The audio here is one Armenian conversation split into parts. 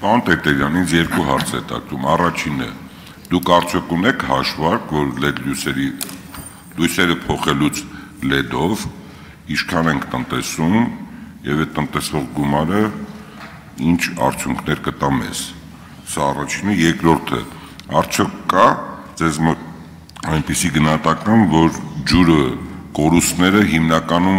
Պարոն Տերտերյան, ինձ երկու հարց է տակում, առաջինը, դուք արդյոք ունեք հաշվարկ, որ լույսերը փոխելուց լեդով, ինչքան ենք տնտեսում և այդ տնտեսվող գումարը ինչ արդյունքներ կտա մեզ, սա առաջինը, երկրորդը, արդյոք կա ձեզ մոտ այնպիսի գնահատական, որ ջուրը, կորուստները հիմնականում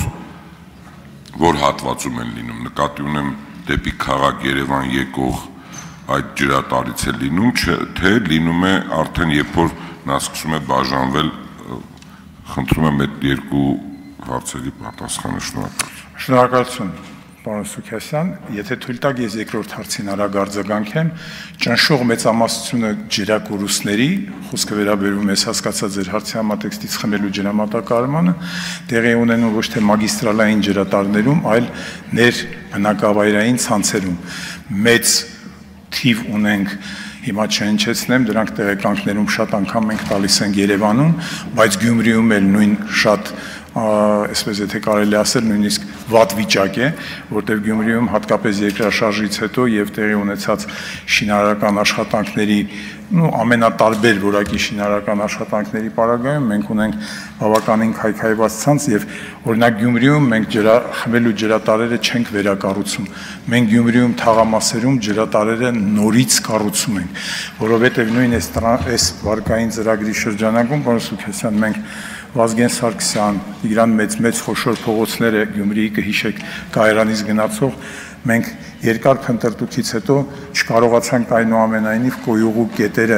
որ հատվածում են լինում, նկատի ունեմ դեպի քաղաք Երևան եկող այդ ջրատարից է լինում, թե լինում է արդեն երբ որ նա սկսում է բաժանվել, խնդրում եմ այդ երկու հարցերի պատասխանը, շնորհակալություն։ Շնորհակալություն, պարոն Սուքասյան, եթե թույլ տաք ես երկրորդ հարցին արագ արձագանքեմ, ճնշող մեծամասնությունը ջրակորուստների, խոսքը վերաբերում է հասկացած ձեր հարցի համատեքստից խմելու ջրամատակարարմանը, տեղի ունենում ոչ թե մագիստրալային ջրատարներում, այլ բնակավայրային ցանցերում։ Մեծ թիվ ունենք, հիմա չհնչեցնեմ, դրանք տեղեկանքներում շատ անգամ մենք տալիս ենք Երևանում, բայց Գյումրիում էլ նույն շատ այսպես եթե կարելի ասել նույնիսկ վատ վիճակ է, որտեղ Գյումրիում հատկապես երկրաշարժից հետո եւ տեղի ունեցած շինարարական աշխատանքների ամենատարբեր որակի շինարարական աշխատանքների պարագայում մենք ունենք բավականին քայքայված ցանց եւ օրինակ Գյումրիում մենք խմելու ջրատարերը չենք վերակառուցում։ Մենք Գյումրիում թաղամասերում ջրատարերը նորից կառուցում ենք, որովհետեւ նույն այս վարկային ծրագրի շրջանակում, պարոն Սուքասյան, մենք Վազգեն Սարգսյան, Տիգրան մեծ խոշոր փողոցները Գյումրիի կհիշեք Կայարանից գնացող, մենք երկար փնտրտուքից հետո չկարողացանք այնուամենայնիվ կոյուղու կետերը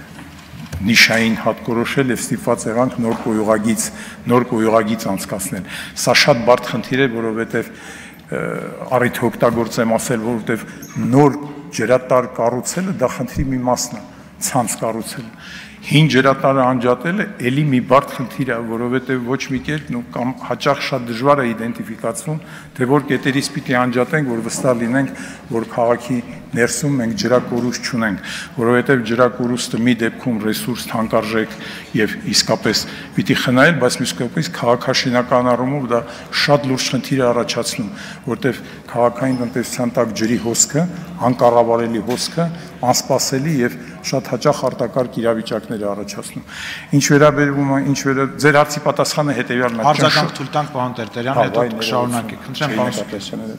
նիշային հատկորոշել եւ ստիպված եղանք նոր կոյուղագից անցկացնել։ Սա շատ բարդ խնդիր է, որովհետեւ առիթ օգտագործեմ ասել, որովհետեւ նոր ջրատար կառուցելը դա խնդրի մի մասն է, ցանց կառուցելը։ Հին ջրատարը անջատելը էլի մի բարդ խնդիր է, որովհետև ոչ մի կերպ կամ հաճախ շատ դժվար է իդենտիֆիկացվում, թե որ կետերից պիտի անջատենք, որ վստահ լինենք, որ քաղաքի ներսում մենք ջրակորուստ չունենք, որովհետև ջրակորուստը մի դեպքում ռեսուրս թանկարժեք եւ իսկապես պիտի խնայել, բայց մյուս կողմից քաղաքաշինական առումով դա շատ լուրջ խնդիր է առաջացնում, որտեղ քաղաքային տնտեսության տակ ջրի հոսքը, անկառավարելի հոսքը, անսպասելի եւ շատ հաճախ արտակարգ իրավիճակներ է առաջացնում։ Ինչ վերաբերում է, ձեր հարցի պատասխանը հետեւյալն է։ Արձագանք թույլ տանք պարոն Տերտերյան, հետո կշարունակենք։ Խնդրեմ պարոն Սուքասյան։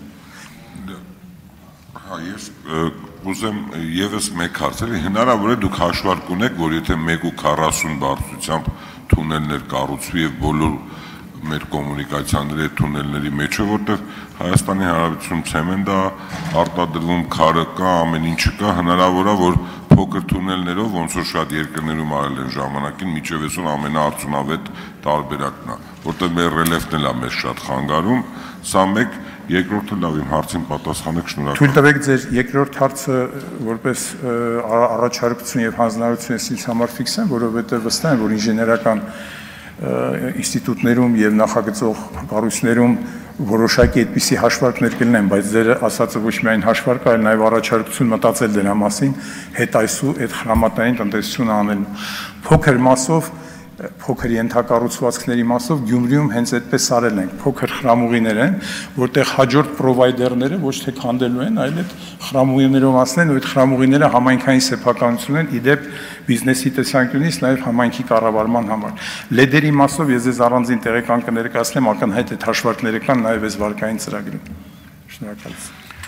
Ես ուզեմ եւս մեկ հարցել, հնարավոր է դուք հաշվարկ ունեք, որ եթե 1.40 բարձրությամբ թունելներ կառուցվի եւ բոլոր մեր կոմունիկացիաների թունելների մեջ է, որտեղ Հայաստանի Հանրապետությունում ցեմենտ է արտադրվում, քարը կա, ամեն ինչը կա, հնարավոր է որ փոքր թունելներով, ոնց որ շատ երկրներում արել են ժամանակին, միջև այսօր ամենաարդյունավետ տարբերակն է, որտեղ մեր ռելիեֆն էլ է մեզ շատ խանգարում, սա մեկ, երկրորդը լավ իմ հարցին պատասխանեք, շնորհակալ։ Թույլ տվեք ձեր երկրորդ հարցը որպես առաջարկություն եւ հանձնարարություն ես համար ֆիքսեմ, որովհետեւ վստահ եմ, որ ինժեներական ինստիտուտներում եւ նախագծող կառույցներում որոշակի այդպիսի հաշվարկներ կլինեն, բայց ձեր ասածը ոչ միայն հաշվարկ, այլ նաեւ առաջարկություն մտածել դրա մասին, հետ այսու այդ խրամատային տնտեսությունը անել փոքր մասով, փոքր ենթակառուցվածքների մասով Գյումրիում հենց այդպես արել ենք, փոքր խրամուղիներ են, որտեղ հաջորդ պրովայդերները ոչ թե քանդելու են, այլ այդ խրամուղիներով ասեն, ու այդ խրամուղիները համայնքային սեփականություն են, իդեպ բիզնեսի տեսանկյունից նաև համայնքի կառավարման համար։ Լեդերի մասով ես ձեզ առանձին տեղեկանք կներկայացնեմ, ակնհայտ այդ հաշվարկները կան նաև այս վարկային ծրագրում։ Շնորհակալություն։